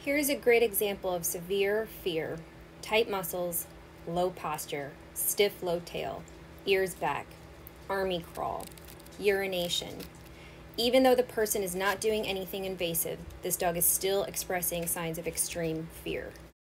Here's a great example of severe fear: tight muscles, low posture, stiff low tail, ears back, army crawl, urination. Even though the person is not doing anything invasive, this dog is still expressing signs of extreme fear.